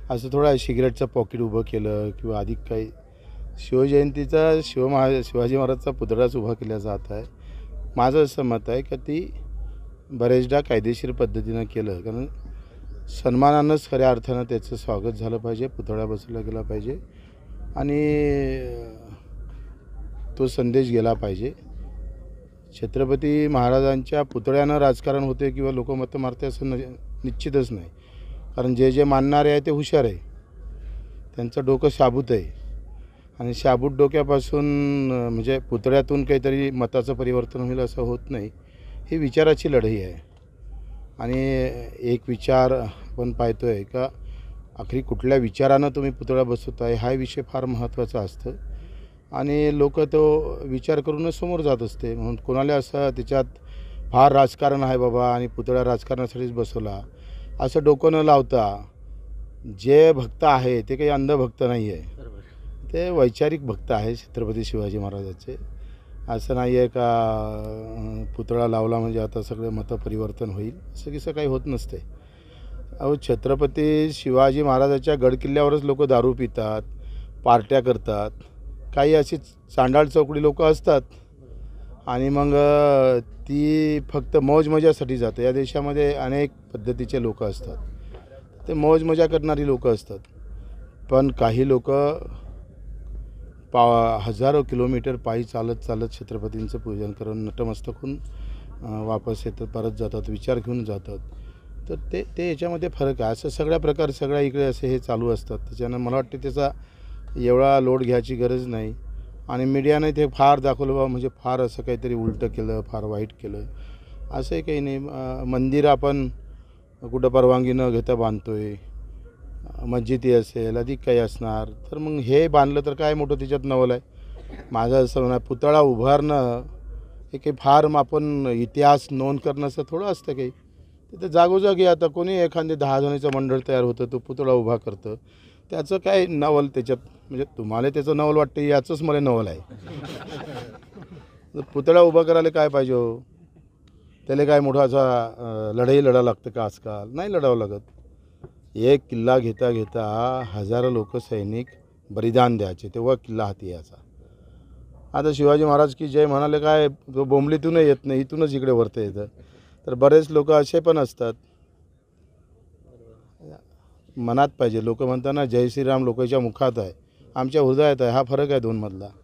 असं थोडं सिगरेटचं पॉकेट उभं केलं किंवा अधिक काही शिवजयंतीचा शिवाजी महाराजचा पुतळाच उभा केला जात आहे. माझं असं मत आहे की ती बरेचदा कायदेशीर पद्धतीनं केलं, कारण सन्मानानंच खऱ्या अर्थानं त्याचं स्वागत झालं पाहिजे, पुतळा बसवला गेला पाहिजे आणि तो संदेश गेला पाहिजे. छत्रपती महाराजांच्या पुतळ्यानं राजकारण होते किंवा लोक मतं मारते असं निश्चितच नाही. कारण जे जे मानणारे आहे ते हुशार आहे, त्यांचं डोकं शाबूत आहे आणि शाबूत डोक्यापासून म्हणजे पुतळ्यातून काहीतरी मताचं परिवर्तन होईल असं होत नाही. ही विचाराची लढाई आहे आणि एक विचार आपण पाहतो आहे का आखरी कुठल्या विचारानं तुम्ही पुतळा बसवताय हा विषय फार महत्त्वाचा असतं आणि लोक तो विचार करूनच समोर जात असते. म्हणून कोणाला असं त्याच्यात फार राजकारण आहे बाबा आणि पुतळा राजकारणासाठीच बसवला असं डोकं न लावता जे भक्त आहे ते काही अंधभक्त नाही आहे, ते वैचारिक भक्त आहे छत्रपती शिवाजी महाराजाचे. असं नाही आहे का पुतळा लावला म्हणजे आता सगळं मतं परिवर्तन होईल, असं किसं काही होत नसते. अहो, छत्रपती शिवाजी महाराजाच्या गडकिल्ल्यावरच लोक दारू पितात, पार्ट्या करतात, काही अशी चांडाळ चौकडी लोक असतात आणि मग ती फक्त मौज मजासाठी जाते. या देशामध्ये अनेक पद्धतीचे लोक असतात, ते मौज मजा करणारी लोक असतात. पण काही लोक हजारो किलोमीटर पायी चालत चालत छत्रपतींचं पूजन करून नतमस्तक होऊन वापस येतात, परत जातात, विचार घेऊन जातात. तर ते याच्यामध्ये फरक आहे. असं सगळ्या प्रकार सगळ्या इकडे असे हे चालू असतात. त्याच्यानं मला वाटते त्याचा एवढा लोड घ्यायची गरज नाही आणि मीडियाने ते फार दाखवलं बा म्हणजे फार असं काहीतरी उलटं केलं, फार वाईट केलं असंही काही नाही. मंदिर आपण कुठं परवानगी न घेता बांधतो आहे, मस्जिदी असेल अधिक काही असणार, तर मग हे बांधलं तर काय मोठं त्याच्यात नवल आहे. माझं असं म्हणणं पुतळा उभारणं हे काही फार आपण इतिहास नोंद करणं असं थोडं असतं काही. तिथं जागोजागी आता कोणी एखादे 10 जणांचं मंडळ तयार होतं, तो पुतळा उभा करतं, त्याचं काय नवल त्याच्यात. म्हणजे तुम्हाला त्याचं नवल वाटतं याचंच मला नवल आहे. पुतळा उभा करायला काय पाहिजे हो, त्याला काय मोठा असा लढाई लढावं लागतं का? आजकाल नाही लढावं लागत. एक किल्ला घेता घेता हजारो लोक सैनिक बलिदान द्यायचे, तेव्हा किल्ला हाती यायचा. आता शिवाजी महाराज की जय म्हणाले काय बोंबलीतून येत नाही, इथूनच इकडे वरतं येतं. तर बरेच लोक असे पण असतात, मनात पाहिजे. लोक म्हणताना जय श्रीराम लोकांच्या मुखात आहे, आमच्या हृदयात आहे, हा फरक आहे दोनमधला.